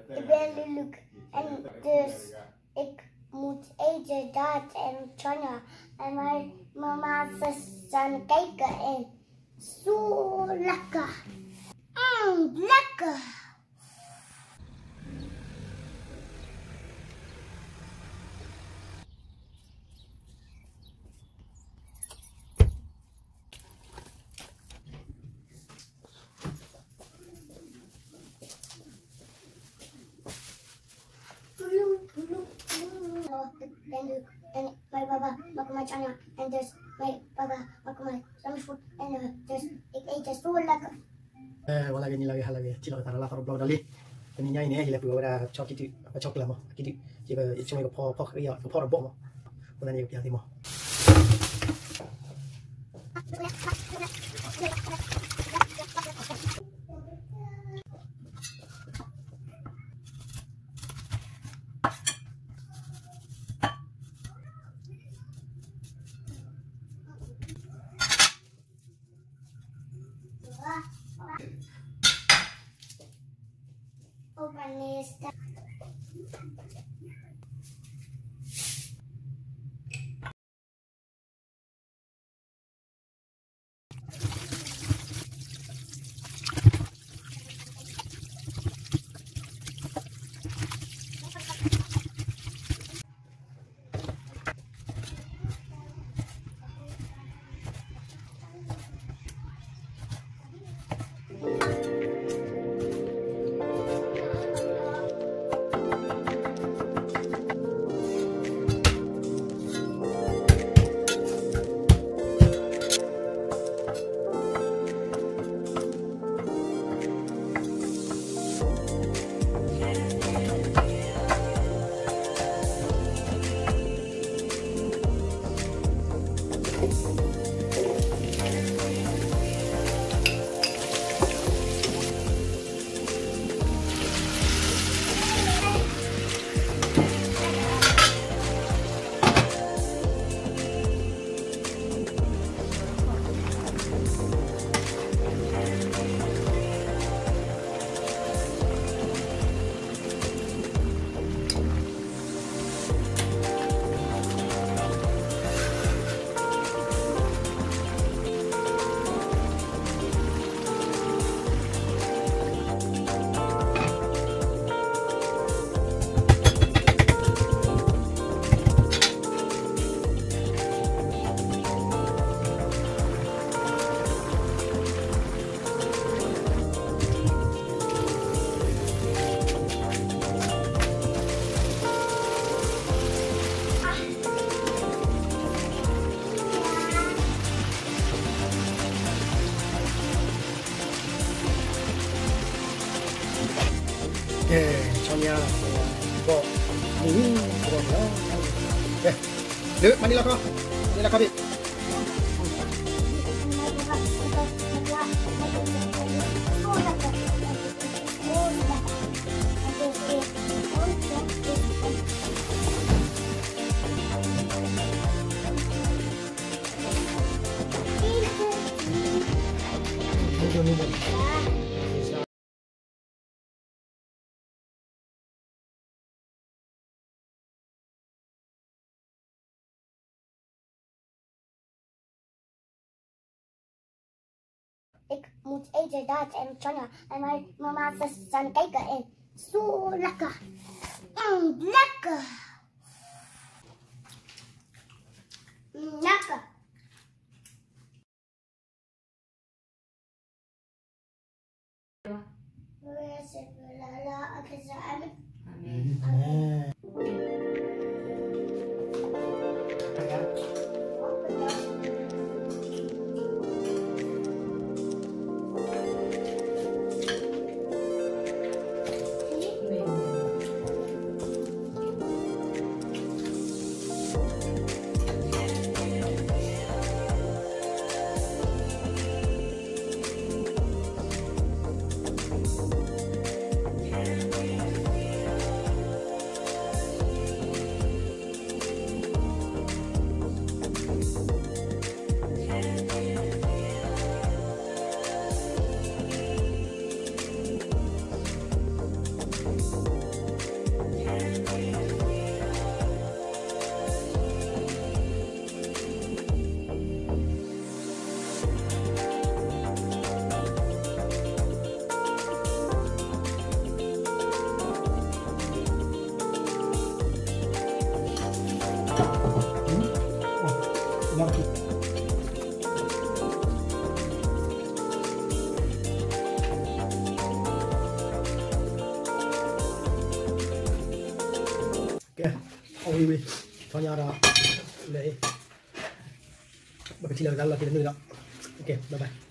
Ik ben Luluk en dus ik moet eten dat en Tanja en mijn mama staan kijken en zo lekker. Lekker. En mijn papa maakt mij Tanja en dus mijn papa maakt mij Ramsfood en dus ik eet het zo lekker. Wala gani lagi halagi cila tara la faru dali ni nyai ne hile pu ora chokiti apa chokla mo kiti jiba chumi ko po ya ko po bo mo wala ni ko mo Open esta. Sonia bo ini bo ya le mani la ko bi Ik moet eten dat en Tanja en mijn mama staan kijken en zo lekker. Lekker. Lekker. Amin. oui. Soalnya ada le. Bakal cila dalam kita ni dah. Okay, bye bye.